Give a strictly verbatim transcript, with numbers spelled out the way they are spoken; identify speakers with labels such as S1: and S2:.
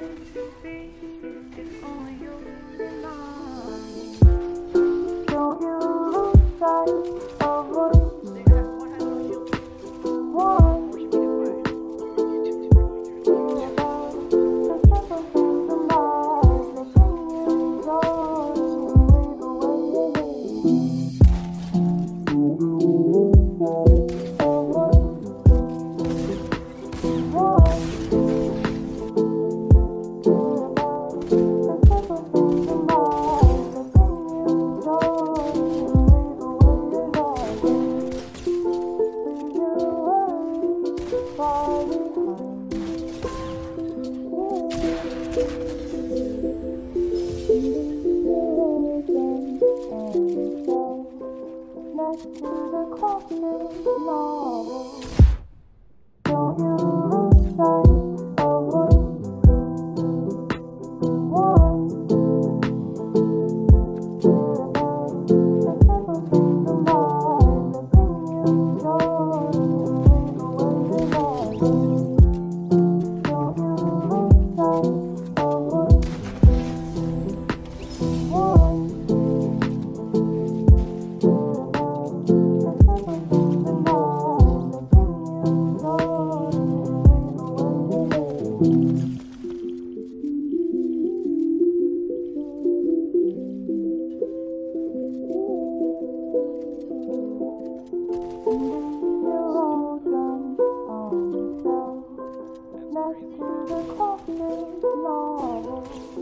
S1: Don't you lose sight of what you want. Next to the classic novel, don't you lose sight of what you want. The simple things in life that bring you joy and away the light. Don't you lose sight of what you want. Next to the coffee novel.